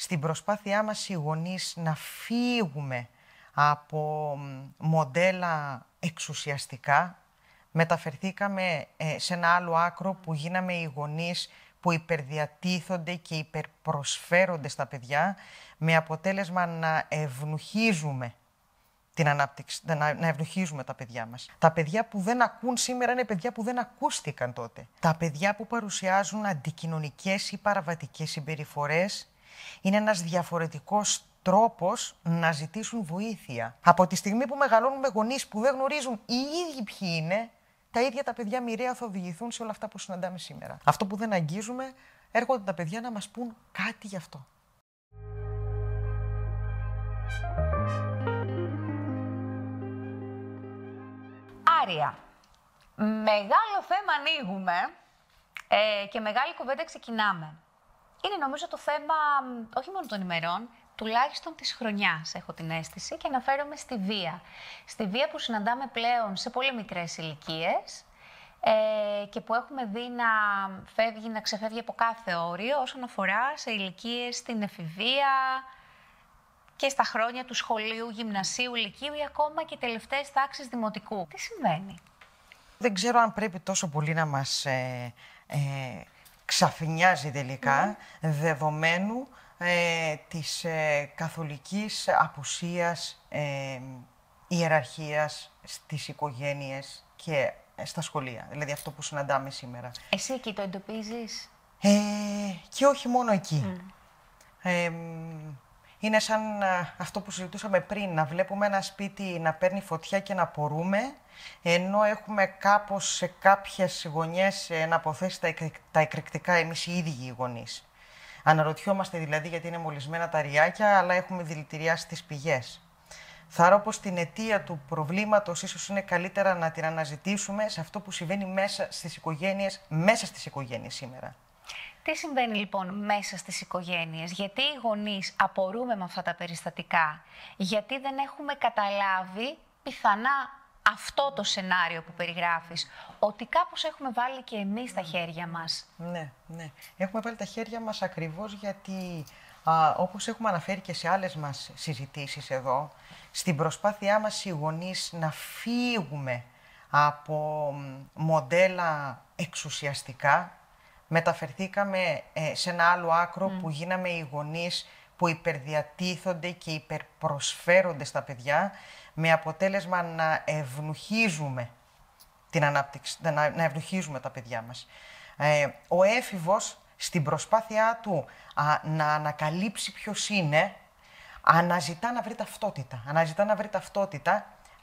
στην προσπάθειά μας οι γονείς να φύγουμε από μοντέλα εξουσιαστικά, μεταφερθήκαμε σε ένα άλλο άκρο που γίναμε οι γονείς που υπερδιατίθονται και υπερπροσφέρονται στα παιδιά, με αποτέλεσμα να ευνουχίζουμε την ανάπτυξη, να ευνουχίζουμε τα παιδιά μας. Τα παιδιά που δεν ακούν σήμερα είναι παιδιά που δεν ακούστηκαν τότε. Τα παιδιά που παρουσιάζουν αντικοινωνικές ή παραβατικές συμπεριφορές είναι ένας διαφορετικός τρόπος να ζητήσουν βοήθεια. Από τη στιγμή που μεγαλώνουν με γονείς που δεν γνωρίζουν οι ίδιοι ποιοι είναι, τα ίδια τα παιδιά μοιραία θα οδηγηθούν σε όλα αυτά που συναντάμε σήμερα. Αυτό που δεν αγγίζουμε, έρχονται τα παιδιά να μας πούν κάτι γι' αυτό. Άρια, μεγάλο θέμα ανοίγουμε και μεγάλη κουβέντα ξεκινάμε. Είναι νομίζω το θέμα όχι μόνο των ημερών, τουλάχιστον της χρονιάς, έχω την αίσθηση, και αναφέρομαι στη βία. Στη βία που συναντάμε πλέον σε πολύ μικρές ηλικίες και που έχουμε δει να ξεφεύγει από κάθε όριο όσον αφορά σε ηλικίες στην εφηβεία και στα χρόνια του σχολείου, γυμνασίου, λυκείου ή ακόμα και τελευταίες τάξεις δημοτικού. Τι συμβαίνει? Δεν ξέρω αν πρέπει τόσο πολύ να μας ξαφνιάζει τελικά, δεδομένου της καθολικής απουσίας ιεραρχίας στις οικογένειες και στα σχολεία. Δηλαδή αυτό που συναντάμε σήμερα. Εσύ εκεί το εντοπίζεις? Και όχι μόνο εκεί. Είναι σαν αυτό που συζητούσαμε πριν, να βλέπουμε ένα σπίτι να παίρνει φωτιά και να απορούμε, ενώ έχουμε κάπως σε κάποιες γωνιές να αποθέσει τα εκρηκτικά εμείς οι ίδιοι οι γονείς. Αναρωτιόμαστε δηλαδή γιατί είναι μολυσμένα τα ριάκια, αλλά έχουμε δηλητηριάσει τις πηγές. Θαρώ πως την αιτία του προβλήματος ίσως είναι καλύτερα να την αναζητήσουμε σε αυτό που συμβαίνει μέσα στις οικογένειες σήμερα. Τι συμβαίνει λοιπόν μέσα στις οικογένειες, γιατί οι γονείς απορούμε με αυτά τα περιστατικά, γιατί δεν έχουμε καταλάβει πιθανά αυτό το σενάριο που περιγράφεις, ότι κάπως έχουμε βάλει και εμείς τα χέρια μας. Ναι. Έχουμε βάλει τα χέρια μας ακριβώς γιατί, όπως έχουμε αναφέρει και σε άλλες μας συζητήσεις εδώ, στην προσπάθειά μας οι γονείς να φύγουμε από μοντέλα εξουσιαστικά, μεταφερθήκαμε σε ένα άλλο άκρο που γίναμε οι γονείς που υπερδιατίθονται και υπερπροσφέρονται στα παιδιά, με αποτέλεσμα να ευνουχίζουμε την ανάπτυξη, να ευνουχίζουμε τα παιδιά μας. Ο έφηβος στην προσπάθειά του να ανακαλύψει ποιος είναι, αναζητά να βρει ταυτότητα,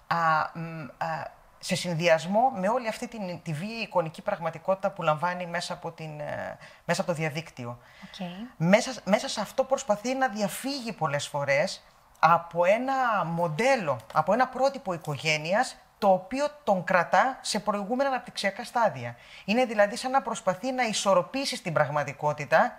σε συνδυασμό με όλη αυτή τη βίαιη εικονική πραγματικότητα που λαμβάνει μέσα από το διαδίκτυο. Μέσα σε αυτό προσπαθεί να διαφύγει πολλές φορές από ένα μοντέλο, από ένα πρότυπο οικογένειας, το οποίο τον κρατά σε προηγούμενα αναπτυξιακά στάδια. Είναι δηλαδή σαν να προσπαθεί να ισορροπήσει στην πραγματικότητα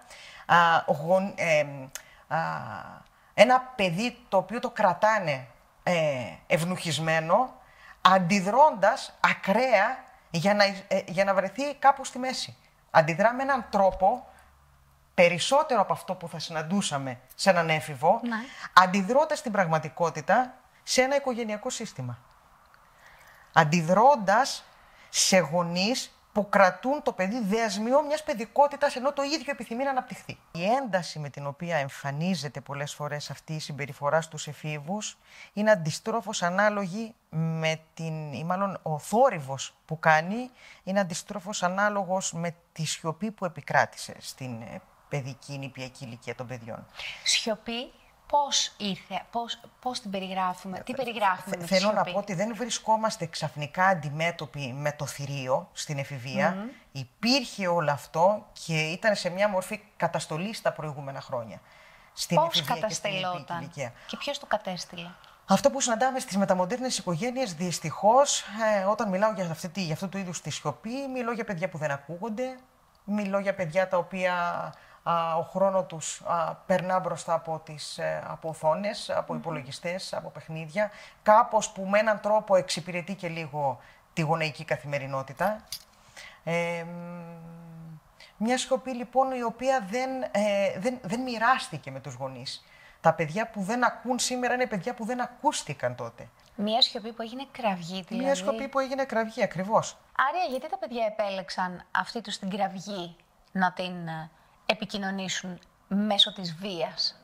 ένα παιδί το οποίο το κρατάνε ευνουχισμένο, αντιδρώντας ακραία για να βρεθεί κάπου στη μέση. Αντιδρά με έναν τρόπο περισσότερο από αυτό που θα συναντούσαμε σε έναν έφηβο, αντιδρώντας την πραγματικότητα σε ένα οικογενειακό σύστημα. Αντιδρώντας σε γονείς που κρατούν το παιδί δεσμιό μιας παιδικότητας, ενώ το ίδιο επιθυμεί να αναπτυχθεί. Η ένταση με την οποία εμφανίζεται πολλές φορές αυτή η συμπεριφορά στους εφήβους είναι αντιστρόφως ανάλογη με ή μάλλον ο θόρυβος που κάνει είναι αντιστρόφως ανάλογος με τη σιωπή που επικράτησε στην παιδική νηπιακή ηλικία των παιδιών. Σιωπή. Πώς ήρθε, πώς την περιγράφουμε, τι περιγράφουμε με τη Θέλω σιωπή? να πω ότι δεν βρισκόμαστε ξαφνικά αντιμέτωποι με το θηρίο στην εφηβεία. Υπήρχε όλο αυτό και ήταν σε μια μορφή καταστολής τα προηγούμενα χρόνια. Πώς καταστελόταν και ποιος το κατέστηλε? Αυτό που συναντάμε στις μεταμοντέρνες οικογένειες, δυστυχώς, όταν μιλάω για αυτού του είδους τη σιωπή, μιλώ για παιδιά που δεν ακούγονται, μιλώ για παιδιά τα οποία ο χρόνο τους περνά μπροστά από οθόνες, από υπολογιστές, από παιχνίδια, κάπως που με έναν τρόπο εξυπηρετεί και λίγο τη γονεϊκή καθημερινότητα. Μια σιωπή λοιπόν η οποία δεν μοιράστηκε με τους γονείς. Τα παιδιά που δεν ακούν σήμερα είναι παιδιά που δεν ακούστηκαν τότε. Μια σιωπή που έγινε κραυγή, δηλαδή. Μια σιωπή που έγινε κραυγή, ακριβώς. Άρια, γιατί τα παιδιά επέλεξαν αυτή τους την κραυγή να την επικοινωνήσουν μέσω της βίας?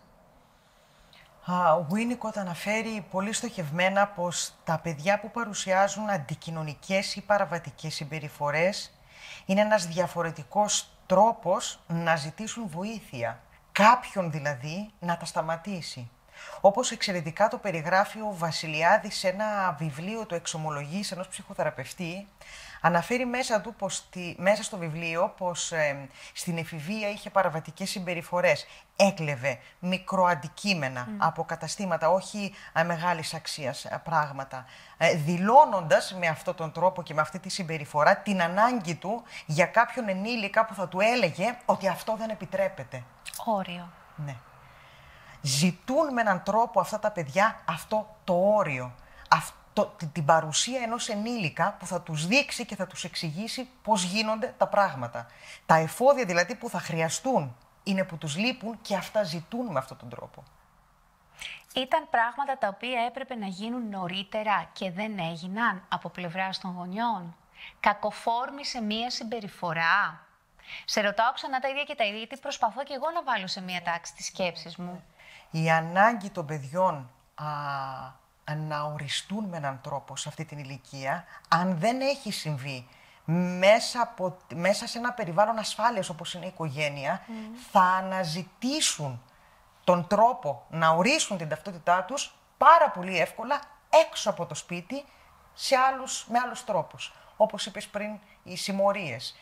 Ο Winnicott αναφέρει πολύ στοχευμένα πως τα παιδιά που παρουσιάζουν αντικοινωνικές ή παραβατικές συμπεριφορές είναι ένας διαφορετικός τρόπος να ζητήσουν βοήθεια. Κάποιον δηλαδή να τα σταματήσει. Όπως εξαιρετικά το περιγράφει ο Βασιλιάδης σε ένα βιβλίο του εξομολογής ενός ψυχοθεραπευτή, αναφέρει μέσα στο βιβλίο πως στην εφηβεία είχε παραβατικές συμπεριφορές. Έκλεβε μικροαντικείμενα από καταστήματα, όχι μεγάλης αξίας πράγματα, δηλώνοντας με αυτόν τον τρόπο και με αυτή τη συμπεριφορά την ανάγκη του για κάποιον ενήλικα που θα του έλεγε ότι αυτό δεν επιτρέπεται. Όριο. Ναι. Ζητούν με έναν τρόπο αυτά τα παιδιά αυτό το όριο, την παρουσία ενός ενήλικα που θα τους δείξει και θα τους εξηγήσει πώς γίνονται τα πράγματα. Τα εφόδια δηλαδή που θα χρειαστούν είναι που τους λείπουν και αυτά ζητούν με αυτόν τον τρόπο. Ήταν πράγματα τα οποία έπρεπε να γίνουν νωρίτερα και δεν έγιναν από πλευράς των γονιών. Κακοφόρμησε μία συμπεριφορά. Σε ρωτάω ξανά τα ίδια και τα ίδια, γιατί προσπαθώ και εγώ να βάλω σε μία τάξη τις σκέψεις μου. Η ανάγκη των παιδιών να οριστούν με έναν τρόπο σε αυτή την ηλικία, αν δεν έχει συμβεί μέσα σε ένα περιβάλλον ασφάλειας όπως είναι η οικογένεια, θα αναζητήσουν τον τρόπο να ορίσουν την ταυτότητά τους πάρα πολύ εύκολα έξω από το σπίτι με άλλους τρόπους. Όπως είπες πριν, οι συμμορίες,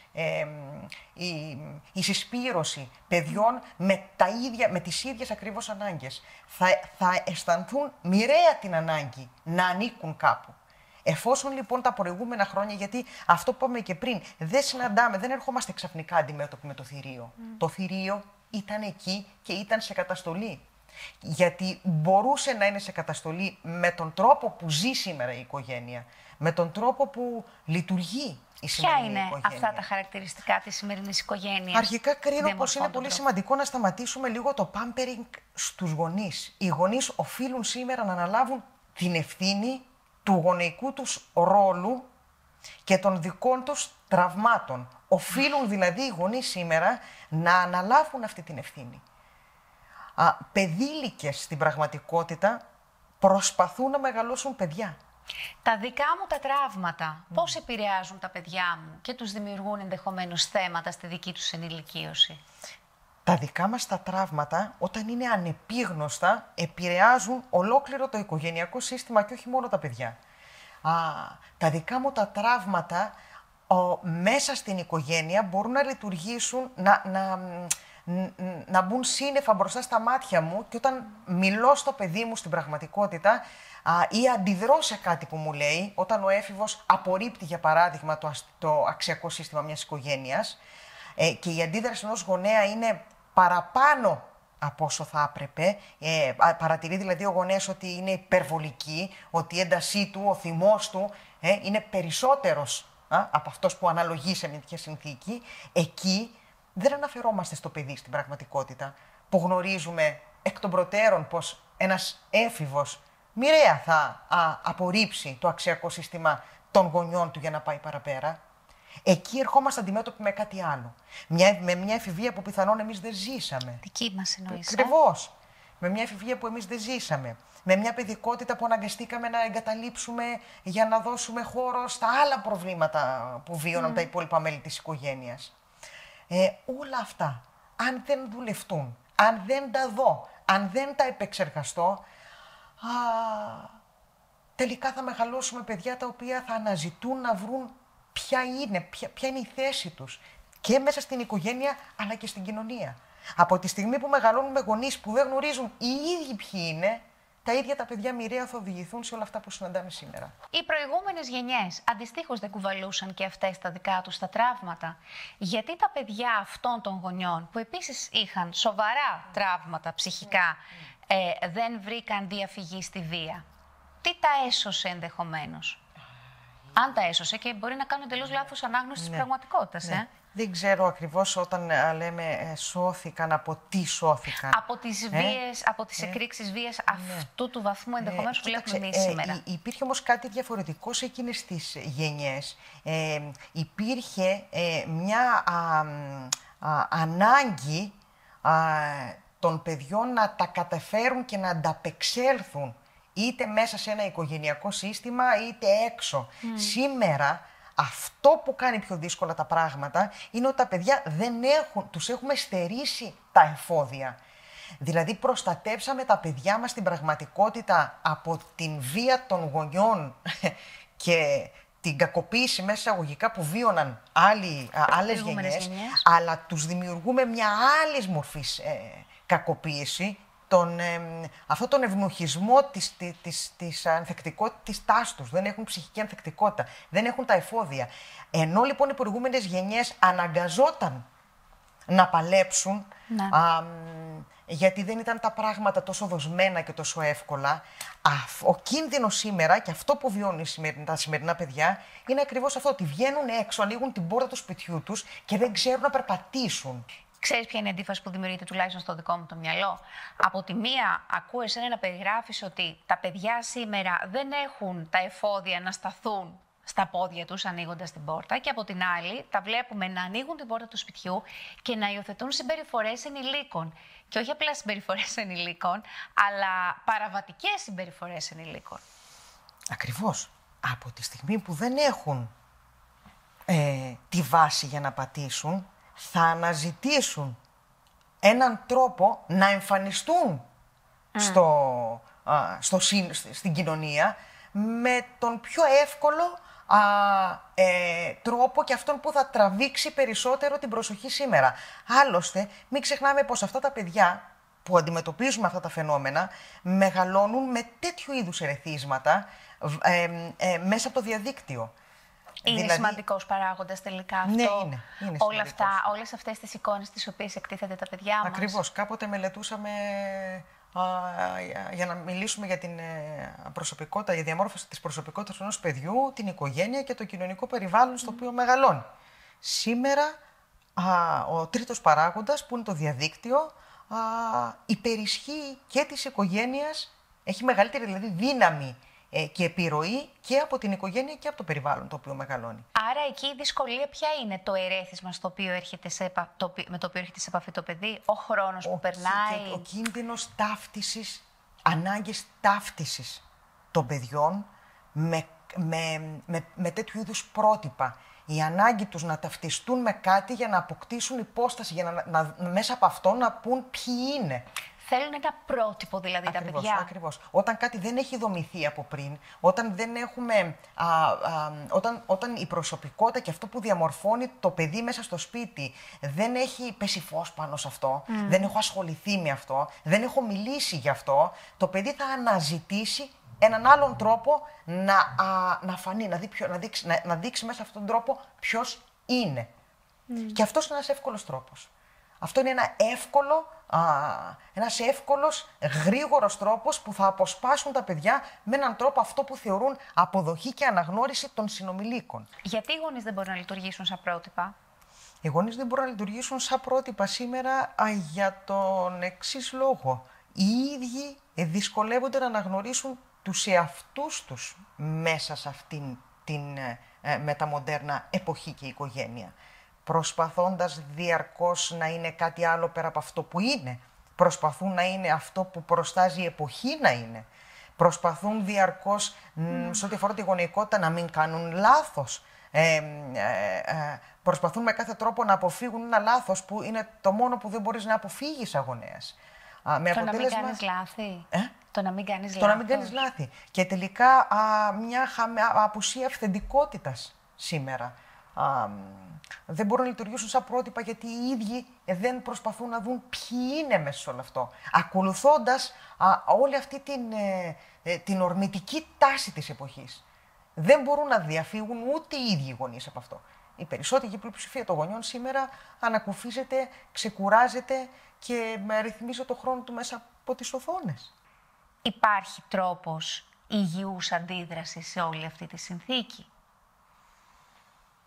η συσπήρωση παιδιών με τις ίδιες ακριβώς ανάγκες. Θα αισθανθούν μοιραία την ανάγκη να ανήκουν κάπου. Εφόσον λοιπόν τα προηγούμενα χρόνια, γιατί αυτό που είπαμε και πριν, δεν ερχόμαστε ξαφνικά αντιμέτωποι με το θηρίο. Το θηρίο ήταν εκεί και ήταν σε καταστολή. Γιατί μπορούσε να είναι σε καταστολή με τον τρόπο που ζει σήμερα η οικογένεια, με τον τρόπο που λειτουργεί η σημερινή οικογένεια. Ποια είναι αυτά τα χαρακτηριστικά της σημερινής οικογένειας? Αρχικά κρίνω πως είναι πολύ σημαντικό να σταματήσουμε λίγο το pampering στους γονείς. Οι γονείς οφείλουν σήμερα να αναλάβουν την ευθύνη του γονεϊκού τους ρόλου και των δικών τους τραυμάτων. Οφείλουν δηλαδή οι γονείς σήμερα να αναλάβουν αυτή την ευθύνη. Παιδήλικες στην πραγματικότητα προσπαθούν να μεγαλώσουν παιδιά. Τα δικά μου τα τραύματα πώς επηρεάζουν τα παιδιά μου και τους δημιουργούν ενδεχομένως θέματα στη δική τους ενηλικίωση? Τα δικά μας τα τραύματα, όταν είναι ανεπίγνωστα, επηρεάζουν ολόκληρο το οικογενειακό σύστημα και όχι μόνο τα παιδιά. Τα δικά μου τα τραύματα μέσα στην οικογένεια μπορούν να λειτουργήσουν, να μπουν σύννεφα μπροστά στα μάτια μου, και όταν μιλώ στο παιδί μου στην πραγματικότητα ή αντιδρώ σε κάτι που μου λέει, όταν ο έφηβος απορρίπτει για παράδειγμα το αξιακό σύστημα μιας οικογένειας και η αντίδραση ενός γονέα είναι παραπάνω από όσο θα έπρεπε, παρατηρεί δηλαδή ο γονέας ότι είναι υπερβολική, ότι η έντασή του, ο θυμός του είναι περισσότερος από αυτός που αναλογεί σε μια τέτοια συνθήκη, εκεί δεν αναφερόμαστε στο παιδί στην πραγματικότητα, που γνωρίζουμε εκ των προτέρων πως ένας έφηβος μοιραία θα απορρίψει το αξιακό σύστημα των γονιών του για να πάει παραπέρα. Εκεί ερχόμαστε αντιμέτωποι με κάτι άλλο. Με μια εφηβεία που πιθανόν εμείς δεν ζήσαμε. Δική μας εννοείς. Ακριβώς. Με μια εφηβεία που εμείς δεν ζήσαμε. Με μια παιδικότητα που αναγκαστήκαμε να εγκαταλείψουμε για να δώσουμε χώρο στα άλλα προβλήματα που βίωναν τα υπόλοιπα μέλη της οικογένειας. Όλα αυτά, αν δεν δουλευτούν, αν δεν τα δω, αν δεν τα επεξεργαστώ, τελικά θα μεγαλώσουμε παιδιά τα οποία θα αναζητούν να βρουν ποια είναι η θέση τους και μέσα στην οικογένεια αλλά και στην κοινωνία. Από τη στιγμή που μεγαλώνουν με γονείς που δεν γνωρίζουν οι ίδιοι ποιοι είναι, τα ίδια τα παιδιά μοιραία θα οδηγηθούν σε όλα αυτά που συναντάμε σήμερα. Οι προηγούμενες γενιές αντιστοίχως δεν κουβαλούσαν και αυτές τα δικά τους τα τραύματα? Γιατί τα παιδιά αυτών των γονιών, που επίσης είχαν σοβαρά τραύματα ψυχικά, δεν βρήκαν διαφυγή στη βία? Τι τα έσωσε ενδεχομένως? Αν τα έσωσε, και μπορεί να κάνουν εντελώς λάθος ανάγνωση της πραγματικότητας. Δεν ξέρω ακριβώς όταν λέμε σώθηκαν, από τι σώθηκαν. Από τις βίες, από τις εκρήξεις βίας αυτού του βαθμού ενδεχομένως που βλέπουμε εμείς σήμερα. Υπήρχε όμως κάτι διαφορετικό σε εκείνες τις γενιές. Υπήρχε μια ανάγκη των παιδιών να τα καταφέρουν και να ανταπεξέλθουν είτε μέσα σε ένα οικογενειακό σύστημα είτε έξω. Σήμερα αυτό που κάνει πιο δύσκολα τα πράγματα είναι ότι τα παιδιά τους έχουμε στερήσει τα εφόδια. Δηλαδή προστατέψαμε τα παιδιά μας στην πραγματικότητα από την βία των γονιών και την κακοποίηση μέσα εισαγωγικά που βίωναν άλλες γενιές, αλλά τους δημιουργούμε μια άλλη μορφή κακοποίηση, αυτόν τον ευνουχισμό της ανθεκτικότητας τάσης τους. Δεν έχουν ψυχική ανθεκτικότητα, δεν έχουν τα εφόδια. Ενώ λοιπόν οι προηγούμενες γενιές αναγκαζόταν να παλέψουν, γιατί δεν ήταν τα πράγματα τόσο δοσμένα και τόσο εύκολα, ο κίνδυνος σήμερα και αυτό που βιώνουν τα σημερινά παιδιά είναι ακριβώς αυτό, ότι βγαίνουν έξω, ανοίγουν την πόρτα του σπιτιού τους και δεν ξέρουν να περπατήσουν. Ξέρεις ποια είναι η αντίφαση που δημιουργείται τουλάχιστον στο δικό μου το μυαλό? Από τη μία ακούω εσένα να περιγράφεις ότι τα παιδιά σήμερα δεν έχουν τα εφόδια να σταθούν στα πόδια τους ανοίγοντας την πόρτα, και από την άλλη τα βλέπουμε να ανοίγουν την πόρτα του σπιτιού και να υιοθετούν συμπεριφορές ενηλίκων. Και όχι απλά συμπεριφορές ενηλίκων, αλλά παραβατικές συμπεριφορές ενηλίκων. Ακριβώς. Από τη στιγμή που δεν έχουν τη βάση για να πατήσουν, θα αναζητήσουν έναν τρόπο να εμφανιστούν στην κοινωνία με τον πιο εύκολο τρόπο και αυτόν που θα τραβήξει περισσότερο την προσοχή σήμερα. Άλλωστε, μην ξεχνάμε πως αυτά τα παιδιά που αντιμετωπίζουμε αυτά τα φαινόμενα μεγαλώνουν με τέτοιου είδους ερεθίσματα μέσα από το διαδίκτυο. Είναι σημαντικός παράγοντας τελικά αυτό? Ναι, είναι όλες αυτές τις εικόνες τις οποίες εκτίθεται τα παιδιά μας. Ακριβώς. Κάποτε μελετούσαμε για να μιλήσουμε για την προσωπικότητα, για διαμόρφωση της προσωπικότητας ενός παιδιού, την οικογένεια και το κοινωνικό περιβάλλον στο οποίο μεγαλώνει. Σήμερα ο τρίτος παράγοντας, που είναι το διαδίκτυο, υπερισχύει και της οικογένειας, έχει μεγαλύτερη δηλαδή δύναμη και επιρροή και από την οικογένεια και από το περιβάλλον το οποίο μεγαλώνει. Άρα εκεί η δυσκολία ποια είναι? Το ερέθισμα με το οποίο έρχεται σε επαφή το παιδί, ο χρόνος που περνάει? Ο κίνδυνος ταύτισης, ανάγκες ταύτισης των παιδιών με τέτοιου είδους πρότυπα. Η ανάγκη τους να ταυτιστούν με κάτι για να αποκτήσουν υπόσταση, για μέσα από αυτό να πούν ποιοι είναι. Θέλουν ένα πρότυπο δηλαδή τα παιδιά. Ακριβώς. Όταν κάτι δεν έχει δομηθεί από πριν, όταν δεν έχουμε, όταν η προσωπικότητα και αυτό που διαμορφώνει το παιδί μέσα στο σπίτι δεν έχει πέσει φως πάνω σε αυτό, δεν έχω ασχοληθεί με αυτό, δεν έχω μιλήσει γι' αυτό, το παιδί θα αναζητήσει έναν άλλον τρόπο να φανεί, να δείξει μέσα σε αυτόν τον τρόπο ποιος είναι. Και αυτός είναι ένας εύκολος τρόπος. Αυτό είναι ένας εύκολος, γρήγορος τρόπος που θα αποσπάσουν τα παιδιά με έναν τρόπο αυτό που θεωρούν αποδοχή και αναγνώριση των συνομιλίκων. Γιατί οι γονείς δεν μπορούν να λειτουργήσουν σαν πρότυπα? Οι γονείς δεν μπορούν να λειτουργήσουν σαν πρότυπα σήμερα για τον εξής λόγο. Οι ίδιοι δυσκολεύονται να αναγνωρίσουν τους εαυτούς τους μέσα σε αυτήν την μεταμοντέρνα εποχή και οικογένεια. Προσπαθώντας διαρκώς να είναι κάτι άλλο πέρα από αυτό που είναι. Προσπαθούν να είναι αυτό που προστάζει η εποχή να είναι. Προσπαθούν διαρκώς, σε ό,τι αφορά τη γονεϊκότητα, να μην κάνουν λάθος. Προσπαθούν με κάθε τρόπο να αποφύγουν ένα λάθος που είναι το μόνο που δεν μπορείς να αποφύγεις σαν γονέας. Το να μην κάνεις λάθη. Το να μην κάνεις λάθος. Το να μην κάνεις λάθη. Και τελικά μια απουσία αυθεντικότητας σήμερα. Δεν μπορούν να λειτουργήσουν σαν πρότυπα γιατί οι ίδιοι δεν προσπαθούν να δουν ποιοι είναι μέσα σε όλο αυτό. Ακολουθώντας όλη αυτή την ορμητική τάση της εποχής. Δεν μπορούν να διαφύγουν ούτε οι ίδιοι γονείς από αυτό. Η περισσότερη πλειοψηφία των γονιών σήμερα ανακουφίζεται, ξεκουράζεται και ρυθμίζει το χρόνο του μέσα από τις οθόνες. Υπάρχει τρόπος υγιούς αντίδρασης σε όλη αυτή τη συνθήκη?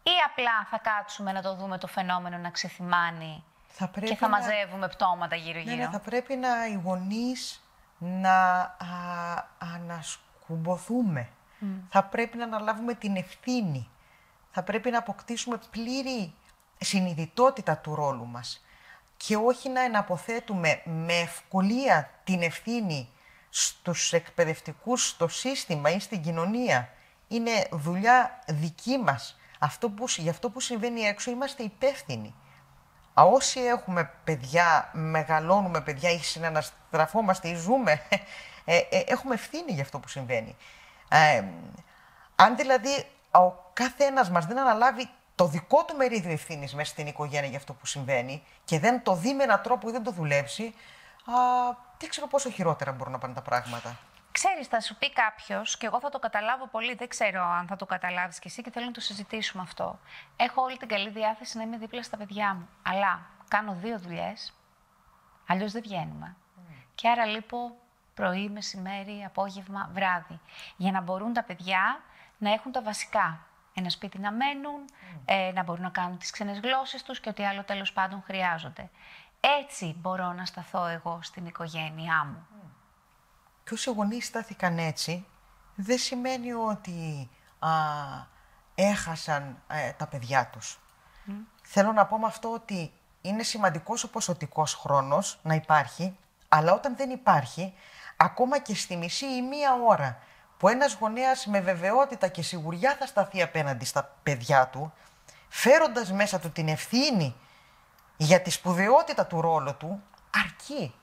ή απλά θα κάτσουμε να το δούμε το φαινόμενο να ξεθυμάνει και θα μαζεύουμε πτώματα γύρω-γύρω? Ναι, θα πρέπει οι γονείς να ανασκουμποθούμε. Θα πρέπει να αναλάβουμε την ευθύνη. Θα πρέπει να αποκτήσουμε πλήρη συνειδητότητα του ρόλου μας και όχι να εναποθέτουμε με ευκολία την ευθύνη στους εκπαιδευτικούς, στο σύστημα ή στην κοινωνία. Είναι δουλειά δική μας. Για αυτό που συμβαίνει έξω είμαστε υπεύθυνοι. Όσοι έχουμε παιδιά, μεγαλώνουμε παιδιά ή συναναστραφόμαστε ή ζούμε, έχουμε ευθύνη για αυτό που συμβαίνει. Αν δηλαδή ο καθένας μας δεν αναλάβει το δικό του μερίδιο ευθύνης μέσα στην οικογένεια για αυτό που συμβαίνει και δεν το δει με έναν τρόπο ή δεν το δουλέψει, δεν ξέρω πόσο χειρότερα μπορούν να πάνε τα πράγματα. Ξέρεις, θα σου πει κάποιος, και εγώ θα το καταλάβω πολύ, δεν ξέρω αν θα το καταλάβεις κι εσύ και θέλω να το συζητήσουμε αυτό. Έχω όλη την καλή διάθεση να είμαι δίπλα στα παιδιά μου, αλλά κάνω 2 δουλειές, αλλιώς δεν βγαίνουμε. Και άρα λείπω πρωί, μεσημέρι, απόγευμα, βράδυ, για να μπορούν τα παιδιά να έχουν τα βασικά. Ένα σπίτι να μένουν, να μπορούν να κάνουν τις ξένες γλώσσες τους και ό,τι άλλο τέλος πάντων χρειάζονται. Έτσι μπορώ να σταθώ εγώ στην οικογένειά μου. Και όσοι γονείς στάθηκαν έτσι, δεν σημαίνει ότι έχασαν τα παιδιά τους. Θέλω να πω με αυτό ότι είναι σημαντικός ο ποσοτικός χρόνος να υπάρχει, αλλά όταν δεν υπάρχει, ακόμα και στη μισή ή 1 ώρα, που ένας γονέας με βεβαιότητα και σιγουριά θα σταθεί απέναντι στα παιδιά του, φέροντας μέσα του την ευθύνη για τη σπουδαιότητα του ρόλου του, αρκεί.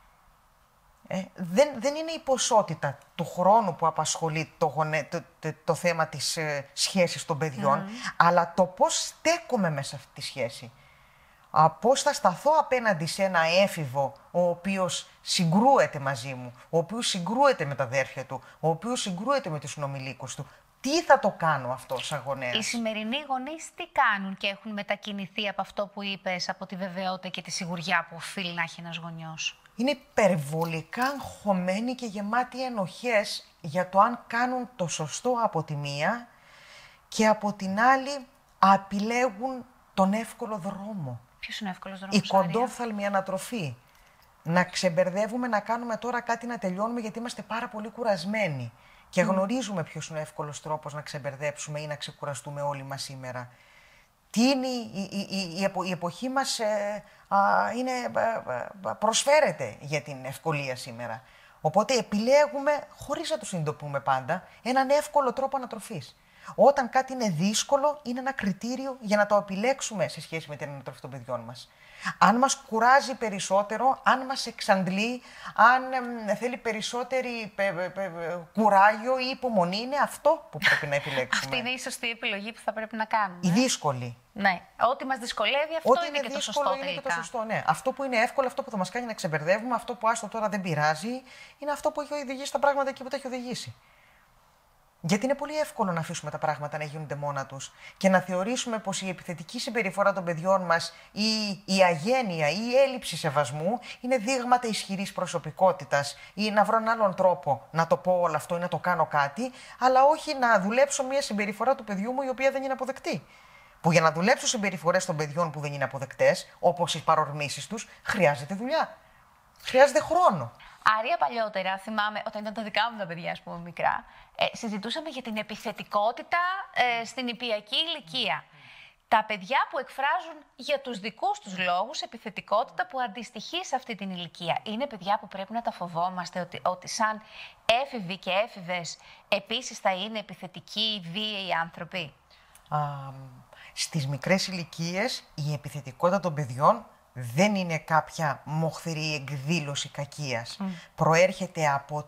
Δεν είναι η ποσότητα του χρόνου που απασχολεί το θέμα της σχέσης των παιδιών, αλλά το πώς στέκομαι μέσα σε αυτή τη σχέση. Πώς θα σταθώ απέναντι σε ένα έφηβο ο οποίος συγκρούεται μαζί μου, ο οποίος συγκρούεται με τα αδέρφια του, ο οποίος συγκρούεται με τους συνομιλίκους του. Τι θα το κάνω αυτό σαν γονέας? Οι σημερινοί γονείς τι κάνουν και έχουν μετακινηθεί από αυτό που είπες, από τη βεβαιότητα και τη σιγουριά που οφείλει να έχει ένας γονιός? Είναι υπερβολικά αγχωμένοι και γεμάτοι ενοχές για το αν κάνουν το σωστό από τη μία και από την άλλη επιλέγουν τον εύκολο δρόμο. Ποιος είναι ο εύκολος δρόμος, Η κοντόφθαλμη ανατροφή. Να ξεμπερδεύουμε, να κάνουμε τώρα κάτι να τελειώνουμε γιατί είμαστε πάρα πολύ κουρασμένοι. Και γνωρίζουμε ποιος είναι ο εύκολος τρόπος να ξεμπερδέψουμε ή να ξεκουραστούμε όλοι μας σήμερα. Τι είναι η εποχή μας προσφέρεται για την ευκολία σήμερα. Οπότε επιλέγουμε, χωρίς να το συνειδητοποιούμε πάντα, έναν εύκολο τρόπο ανατροφής. Όταν κάτι είναι δύσκολο, είναι ένα κριτήριο για να το επιλέξουμε σε σχέση με την ανατροφή των παιδιών μας. Αν μας κουράζει περισσότερο, αν μας εξαντλεί, αν θέλει περισσότερη κουράγιο ή υπομονή, είναι αυτό που πρέπει να επιλέξουμε. Αυτή είναι η σωστή επιλογή που θα πρέπει να κάνουμε. Η δύσκολη. Ναι. Ό,τι μας δυσκολεύει, αυτό Ό,τι είναι και το σωστό τελικά. Είναι και το σωστό, ναι. Αυτό που είναι εύκολο, αυτό που θα μας κάνει να ξεμπερδεύουμε, αυτό που άστο τώρα δεν πειράζει, είναι αυτό που έχει οδηγήσει τα πράγματα εκεί που τα έχει οδηγήσει. Γιατί είναι πολύ εύκολο να αφήσουμε τα πράγματα να γίνονται μόνα τους και να θεωρήσουμε πως η επιθετική συμπεριφορά των παιδιών μας ή η αγένεια ή η έλλειψη σεβασμού είναι δείγματα ισχυρής προσωπικότητας ή να βρω έναν άλλον τρόπο να το πω όλο αυτό ή να το κάνω κάτι, αλλά όχι να δουλέψω μια συμπεριφορά του παιδιού μου η οποία δεν είναι αποδεκτή. Που για να δουλέψω συμπεριφορές των παιδιών που δεν είναι αποδεκτές, όπως οι παρορμήσεις τους, χρειάζεται δουλειά. Χρειάζεται χρόνο. Άρια, παλιότερα, θυμάμαι, όταν ήταν τα δικά μου τα παιδιά, ας πούμε, μικρά, συζητούσαμε για την επιθετικότητα στην νηπιακή ηλικία. Τα παιδιά που εκφράζουν για τους δικούς τους λόγους επιθετικότητα που αντιστοιχεί σε αυτή την ηλικία. Είναι παιδιά που πρέπει να τα φοβόμαστε ότι σαν έφηβοι και έφηβες επίσης θα είναι επιθετικοί, βίαιοι άνθρωποι? Στις μικρές ηλικίες η επιθετικότητα των παιδιών δεν είναι κάποια μοχθηρή εκδήλωση κακίας. Προέρχεται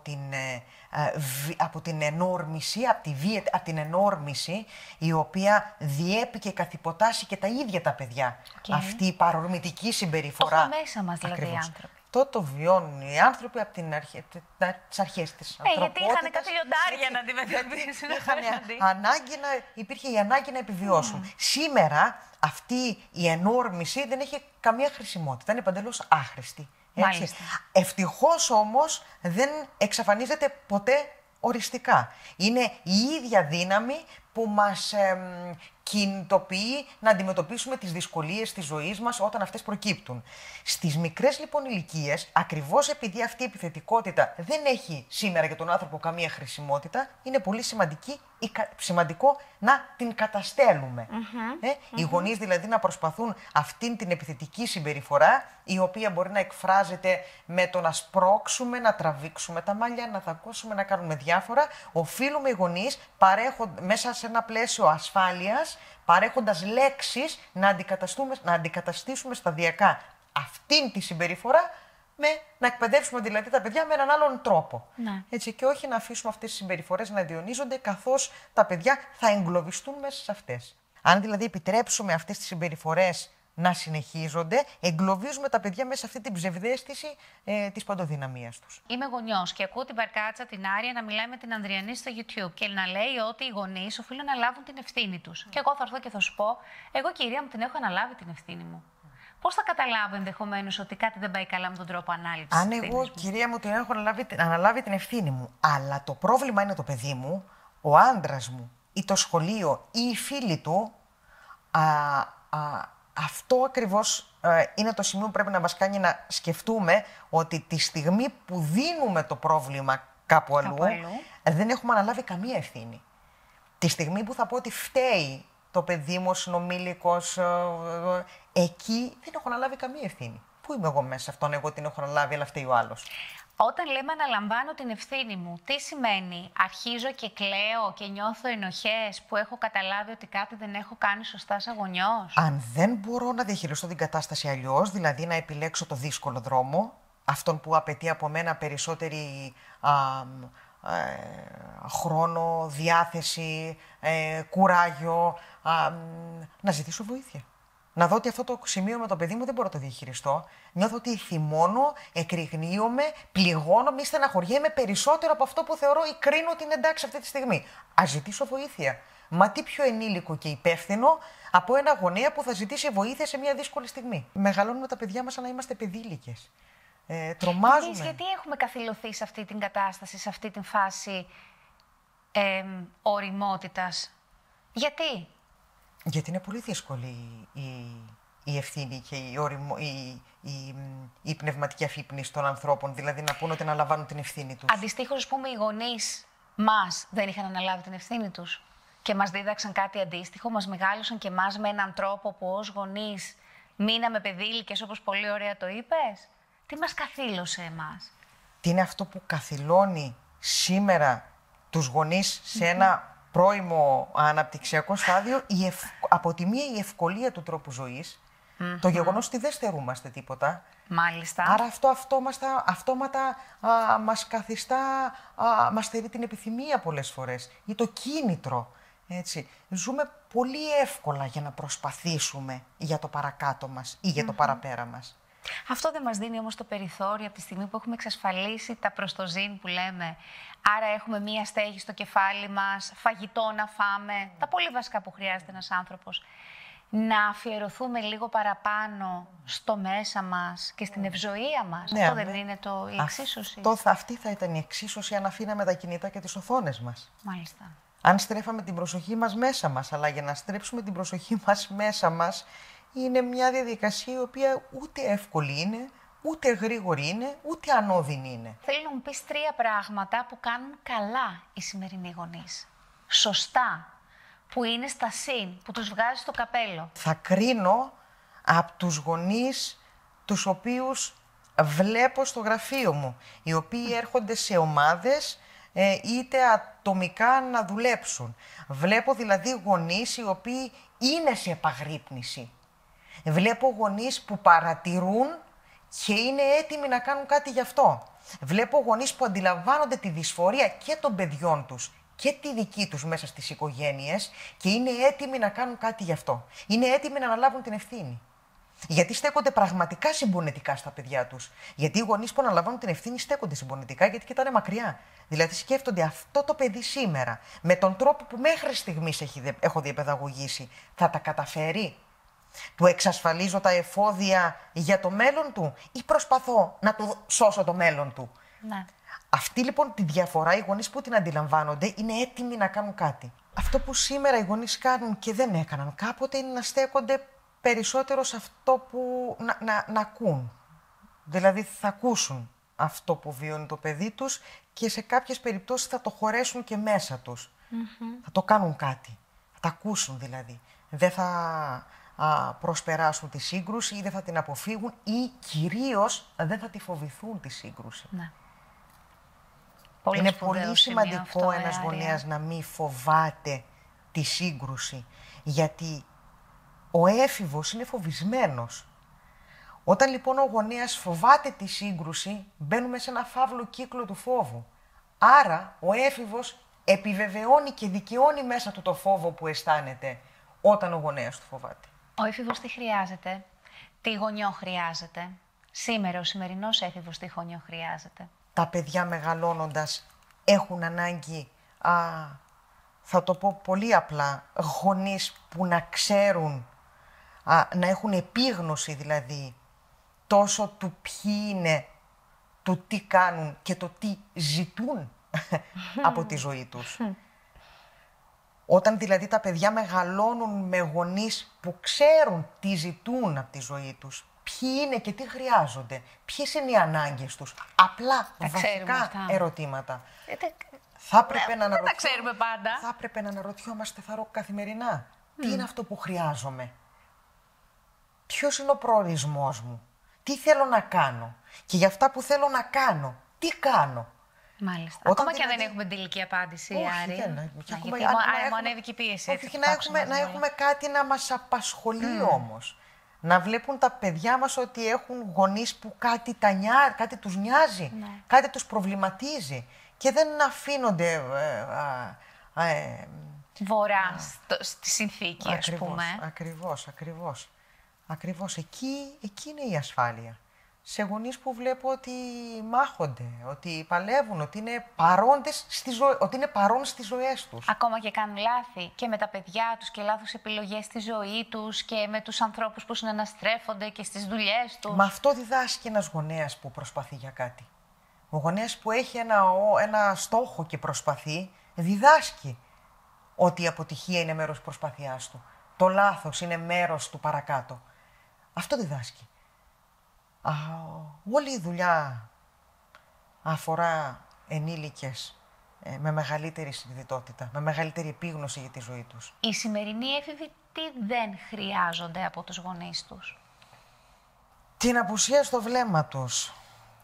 από την ενόρμηση, από την ενόρμηση η οποία διέπει και καθυποτάσσει και τα ίδια τα παιδιά. Αυτή η παρορμητική συμπεριφορά. Το έχουμε μέσα μας δηλαδή οι άνθρωποι. Το βιώνουν οι άνθρωποι από τις αρχές της ανθρωπότητας. Γιατί είχαν κάτι λιοντάρια να αντιμετωπίσουν. Υπήρχε η ανάγκη να επιβιώσουν. Σήμερα αυτή η ενόρμηση δεν έχει καμία χρησιμότητα. Είναι παντελώς άχρηστη. Ευτυχώς όμως δεν εξαφανίζεται ποτέ οριστικά. Είναι η ίδια δύναμη που μας κινητοποιεί να αντιμετωπίσουμε τις δυσκολίες της ζωής μας όταν αυτές προκύπτουν. Στις μικρές λοιπόν ηλικίες, ακριβώς επειδή αυτή η επιθετικότητα δεν έχει σήμερα για τον άνθρωπο καμία χρησιμότητα, είναι πολύ σημαντικό να την καταστέλνουμε. Οι γονείς δηλαδή να προσπαθούν αυτήν την επιθετική συμπεριφορά, η οποία μπορεί να εκφράζεται με το να σπρώξουμε, να τραβήξουμε τα μαλλιά, να δακώσουμε, να κάνουμε διάφορα. Οφείλουμε οι γονείς μέσα σε ένα πλαίσιο ασφάλειας, παρέχοντας λέξεις, να αντικαταστήσουμε σταδιακά αυτήν τη συμπεριφορά, να εκπαιδεύσουμε δηλαδή τα παιδιά με έναν άλλον τρόπο. Ναι. Έτσι, και όχι να αφήσουμε αυτές τις συμπεριφορές να διονύζονται, καθώς τα παιδιά θα εγκλωβιστούν μέσα σε αυτές. Αν δηλαδή επιτρέψουμε αυτές τις συμπεριφορές να συνεχίζονται, εγκλωβίζουμε τα παιδιά μέσα σε αυτή την ψευδαίσθηση της παντοδυναμίας τους. Είμαι γονιός και ακούω την Μπαρκάτσα, την Άρια, να μιλάει με την Ανδριανή στο YouTube και να λέει ότι οι γονείς οφείλουν να λάβουν την ευθύνη τους. Και εγώ θα έρθω και θα σου πω, εγώ κυρία μου την έχω αναλάβει την ευθύνη μου. Πώς θα καταλάβω ενδεχομένως ότι κάτι δεν πάει καλά με τον τρόπο ανάληψης? Αν εγώ, κυρία μου, την έχω αναλάβει την ευθύνη μου, αλλά το πρόβλημα είναι το παιδί μου, ο άντρας μου ή το σχολείο ή οι φίλοι του, αυτό ακριβώς είναι το σημείο που πρέπει να μας κάνει να σκεφτούμε ότι τη στιγμή που δίνουμε το πρόβλημα κάπου αλλού, δεν έχουμε αναλάβει καμία ευθύνη. Τη στιγμή που θα πω ότι φταίει το παιδί μου, ο συνομήλικος, εκεί δεν έχω αναλάβει καμία ευθύνη. Πού είμαι εγώ μέσα σε αυτόν, εγώ την έχω αναλάβει, αλλά φταίει ο άλλος. Όταν λέμε αναλαμβάνω την ευθύνη μου, τι σημαίνει? Αρχίζω και κλαίω και νιώθω ενοχές που έχω καταλάβει ότι κάτι δεν έχω κάνει σωστά σαν γονιός? Αν δεν μπορώ να διαχειριστώ την κατάσταση αλλιώς, δηλαδή να επιλέξω το δύσκολο δρόμο, αυτόν που απαιτεί από μένα περισσότερη χρόνο, διάθεση, κουράγιο, να ζητήσω βοήθεια. Να δω ότι αυτό το σημείο με το παιδί μου δεν μπορώ να το διαχειριστώ. Νιώθω ότι θυμώνω, εκρηγνύομαι, πληγώνομαι ή στεναχωριέμαι περισσότερο από αυτό που θεωρώ ή κρίνω ότι είναι εντάξει αυτή τη στιγμή. Ας ζητήσω βοήθεια. Μα τι πιο ενήλικο και υπεύθυνο από ένα γονέα που θα ζητήσει βοήθεια σε μια δύσκολη στιγμή? Μεγαλώνουμε τα παιδιά μας σαν να είμαστε παιδήλικες. Τρομάζουμε. Γιατί έχουμε καθυλωθεί σε αυτή την κατάσταση, σε αυτή την φάση ωριμότητας? Γιατί είναι πολύ δύσκολη η ευθύνη και η πνευματική αφύπνιση των ανθρώπων, δηλαδή να πούνε ότι αναλαμβάνουν την ευθύνη τους. Αντιστοίχως, ας πούμε, οι γονείς μας δεν είχαν αναλάβει την ευθύνη τους και μας δίδαξαν κάτι αντίστοιχο, μας μεγάλωσαν και εμάς με έναν τρόπο που ως γονείς μείναμε παιδήλικες, όπως πολύ ωραία το είπες. Τι μας καθήλωσε εμάς? Τι είναι αυτό που καθυλώνει σήμερα τους γονείς σε ένα πρώιμο αναπτυξιακό στάδιο? Από τη μία η ευκολία του τρόπου ζωής, το γεγονός ότι δεν στερούμαστε τίποτα. Μάλιστα. Άρα αυτό αυτόματα μας καθιστά, μας στερεί την επιθυμία πολλές φορές ή το κίνητρο. Έτσι. Ζούμε πολύ εύκολα για να προσπαθήσουμε για το παρακάτω μας ή για το παραπέρα μας. Αυτό δεν μας δίνει όμως το περιθώριο από τη στιγμή που έχουμε εξασφαλίσει τα προστοζήν που λέμε. Άρα έχουμε μία στέγη στο κεφάλι μας, φαγητό να φάμε, τα πολύ βασικά που χρειάζεται ένας άνθρωπος. Να αφιερωθούμε λίγο παραπάνω στο μέσα μας και στην ευζοία μας. Ναι, αυτό δεν είναι η εξίσωση? Αυτή θα ήταν η εξίσωση αν αφήναμε τα κινητά και τις οθόνες μας. Μάλιστα. Αν στρέφαμε την προσοχή μας μέσα μας, αλλά για να στρέψουμε την προσοχή μας μέσα μας, είναι μια διαδικασία η οποία ούτε εύκολη είναι, ούτε γρήγορη είναι, ούτε ανώδυνη είναι. Θέλω να μου πεις 3 πράγματα που κάνουν καλά οι σημερινοί γονείς. Σωστά. Που είναι στα συν, που τους βγάζει το καπέλο. Θα κρίνω από τους γονείς τους οποίους βλέπω στο γραφείο μου, οι οποίοι έρχονται σε ομάδες είτε ατομικά να δουλέψουν. Βλέπω δηλαδή γονείς οι οποίοι είναι σε επαγρύπνηση. Βλέπω γονείς που παρατηρούν και είναι έτοιμοι να κάνουν κάτι γι' αυτό. Βλέπω γονείς που αντιλαμβάνονται τη δυσφορία και των παιδιών τους και τη δική τους μέσα στις οικογένειες και είναι έτοιμοι να κάνουν κάτι γι' αυτό. Είναι έτοιμοι να αναλάβουν την ευθύνη. Γιατί στέκονται πραγματικά συμπονετικά στα παιδιά τους. Γιατί οι γονείς που αναλαμβάνουν την ευθύνη στέκονται συμπονετικά γιατί κοιτάνε μακριά. Δηλαδή σκέφτονται αυτό το παιδί σήμερα, με τον τρόπο που μέχρι στιγμής έχω διαπαιδαγωγήσει, θα τα καταφέρει? Του εξασφαλίζω τα εφόδια για το μέλλον του ή προσπαθώ να του σώσω το μέλλον του? Ναι. Αυτή λοιπόν τη διαφορά, οι γονείς που την αντιλαμβάνονται είναι έτοιμοι να κάνουν κάτι. Αυτό που σήμερα οι γονείς κάνουν και δεν έκαναν κάποτε είναι να στέκονται περισσότερο σε αυτό που να ακούν. Δηλαδή θα ακούσουν αυτό που βιώνει το παιδί τους και σε κάποιες περιπτώσεις θα το χωρέσουν και μέσα τους. Θα το κάνουν κάτι. Θα τα ακούσουν δηλαδή. Δεν θα προσπεράσουν τη σύγκρουση ή δεν θα την αποφύγουν ή κυρίως δεν θα τη φοβηθούν τη σύγκρουση. Ναι. Είναι πολύ σημαντικό ένας γονέας να μην φοβάται τη σύγκρουση, γιατί ο έφηβος είναι φοβισμένος. Όταν λοιπόν ο γονέας φοβάται τη σύγκρουση, μπαίνουμε σε ένα φαύλο κύκλο του φόβου. Άρα ο έφηβος επιβεβαιώνει και δικαιώνει μέσα του το φόβο που αισθάνεται όταν ο γονέας του φοβάται. Ο έφηβος τι χρειάζεται, τι γονιό χρειάζεται. Σήμερα ο σημερινός έφηβος τι γονιό χρειάζεται. Τα παιδιά μεγαλώνοντας έχουν ανάγκη, θα το πω πολύ απλά, γονείς που να ξέρουν, να έχουν επίγνωση δηλαδή τόσο του ποιοι είναι, του τι κάνουν και το τι ζητούν από τη ζωή τους. Όταν δηλαδή τα παιδιά μεγαλώνουν με γονείς που ξέρουν τι ζητούν από τη ζωή τους, ποιοι είναι και τι χρειάζονται, ποιες είναι οι ανάγκες τους, απλά βασικά ερωτήματα. Θα έπρεπε να τα ξέρουμε πάντα. Θα έπρεπε να αναρωτιόμαστε καθημερινά. Τι είναι αυτό που χρειάζομαι, ποιος είναι ο προορισμός μου, τι θέλω να κάνω και για αυτά που θέλω να κάνω, τι κάνω. Μάλιστα. Ακόμα και αν δεν έχουμε την τελική απάντηση, Άρη. Γιατί μου ανέβηκε η πίεση. Όχι, να έχουμε κάτι να μας απασχολεί όμως. Να βλέπουν τα παιδιά μας ότι έχουν γονείς που κάτι τους νοιάζει, κάτι τους προβληματίζει και δεν αφήνονται βορρά στη συνθήκη, ας πούμε. Ακριβώς. Εκεί είναι η ασφάλεια. Σε γονείς που βλέπω ότι μάχονται, ότι παλεύουν, ότι είναι παρόν στις ζωές τους. Ακόμα και κάνουν λάθη και με τα παιδιά τους και λάθος επιλογές στη ζωή τους και με τους ανθρώπους που συναναστρέφονται και στις δουλειές τους. Μα αυτό διδάσκει ένας γονέας που προσπαθεί για κάτι. Ο γονέας που έχει ένα στόχο και προσπαθεί, διδάσκει ότι η αποτυχία είναι μέρος της προσπάθειάς του. Το λάθος είναι μέρος του παρακάτω. Αυτό διδάσκει. Όλη η δουλειά αφορά ενήλικες με μεγαλύτερη συνειδητότητα, με μεγαλύτερη επίγνωση για τη ζωή τους. Οι σημερινοί έφηβοι τι δεν χρειάζονται από τους γονείς τους? Την απουσία στο βλέμμα τους,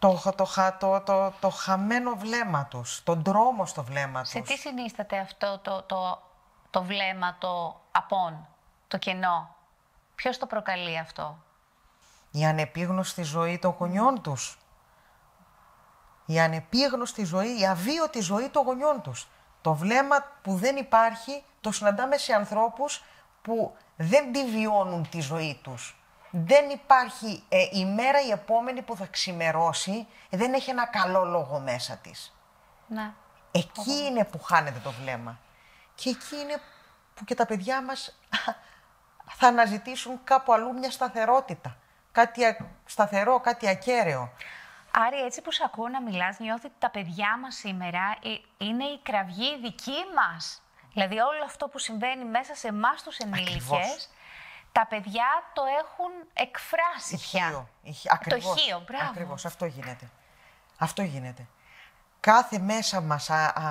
το χαμένο βλέμμα τους, τον τρόμο στο βλέμμα τους. Σε τι συνίσταται αυτό το βλέμμα, το απόν, το κενό? Ποιος το προκαλεί αυτό? Η ανεπίγνωστη ζωή των γονιών τους. Η ανεπίγνωστη ζωή, η αβίωτη ζωή των γονιών τους. Το βλέμμα που δεν υπάρχει, το συναντάμε σε ανθρώπους που δεν τη βιώνουν τη ζωή τους. Δεν υπάρχει η μέρα η επόμενη που θα ξημερώσει, δεν έχει ένα καλό λόγο μέσα της. Ναι. Εκεί είναι που χάνεται το βλέμμα. Και εκεί είναι που και τα παιδιά μας θα αναζητήσουν κάπου αλλού μια σταθερότητα. Κάτι σταθερό, κάτι ακέραιο. Άρη, έτσι που σ' ακούω να μιλάς, νιώθω ότι τα παιδιά μας σήμερα είναι η κραυγή δική μας. Δηλαδή όλο αυτό που συμβαίνει μέσα σε εμάς τους ενήλικες, τα παιδιά το έχουν εκφράσει πια. Το ηχείο, μπράβο. Ακριβώς, αυτό γίνεται. Κάθε μέσα μας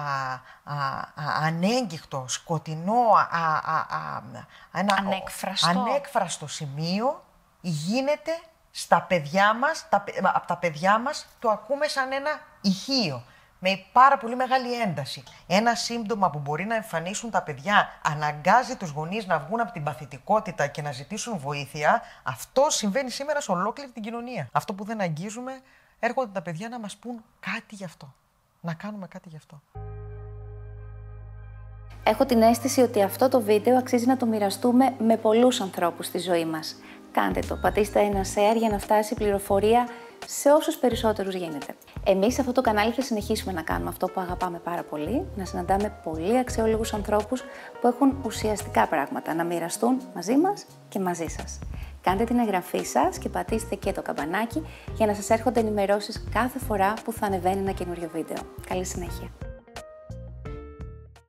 ανέγκυχτο, σκοτεινό, ανέκφραστο σημείο γίνεται στα παιδιά μας, από τα παιδιά μας το ακούμε σαν ένα ηχείο, με πάρα πολύ μεγάλη ένταση. Ένα σύμπτωμα που μπορεί να εμφανίσουν τα παιδιά αναγκάζει τους γονείς να βγουν από την παθητικότητα και να ζητήσουν βοήθεια. Αυτό συμβαίνει σήμερα σε ολόκληρη την κοινωνία. Αυτό που δεν αγγίζουμε, έρχονται τα παιδιά να μας πούν κάτι γι' αυτό. Να κάνουμε κάτι γι' αυτό. Έχω την αίσθηση ότι αυτό το βίντεο αξίζει να το μοιραστούμε με πολλούς ανθρώπους στη ζωή μας. Κάντε το, πατήστε ένα share για να φτάσει η πληροφορία σε όσους περισσότερους γίνεται. Εμείς σε αυτό το κανάλι θα συνεχίσουμε να κάνουμε αυτό που αγαπάμε πάρα πολύ, να συναντάμε πολύ αξιόλογους ανθρώπους που έχουν ουσιαστικά πράγματα να μοιραστούν μαζί μας και μαζί σας. Κάντε την εγγραφή σας και πατήστε και το καμπανάκι για να σας έρχονται ενημερώσεις κάθε φορά που θα ανεβαίνει ένα καινούριο βίντεο. Καλή συνέχεια!